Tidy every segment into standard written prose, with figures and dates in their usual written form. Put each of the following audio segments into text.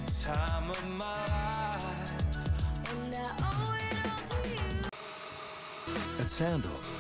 time of my life. And I owe it all to you. At Sandals.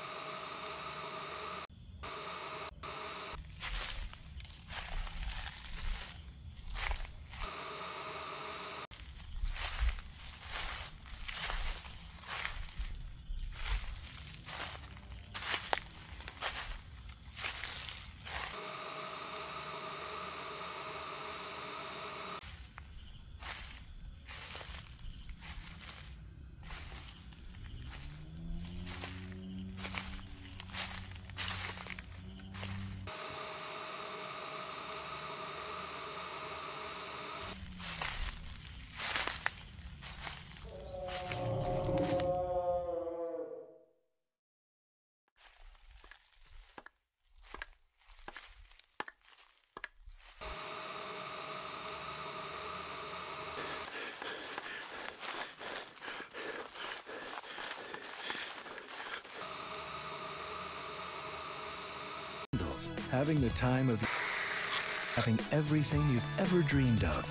Having the time of having everything you've ever dreamed of.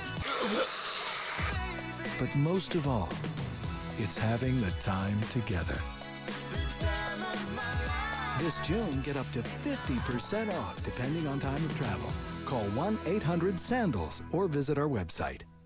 But most of all, it's having the time together. This June, get up to 50% off depending on time of travel. Call 1-800-SANDALS or visit our website.